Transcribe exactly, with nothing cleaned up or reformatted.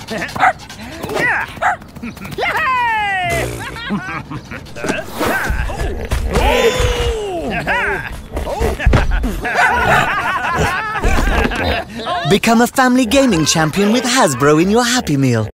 Become a family gaming champion with Hasbro in your Happy Meal.